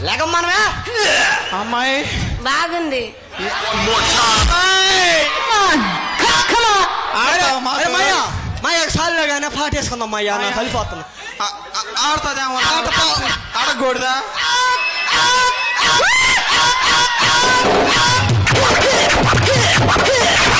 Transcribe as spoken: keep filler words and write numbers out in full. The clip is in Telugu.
లేక మనమే అమ్మాయి బాగుంది. మాయ సార్లే కానీ పాట వేసుకుందాం మాయ నాకు కలిపోతున్నా. ఆడుతుందేమో ఆడకూడదా? Yeah.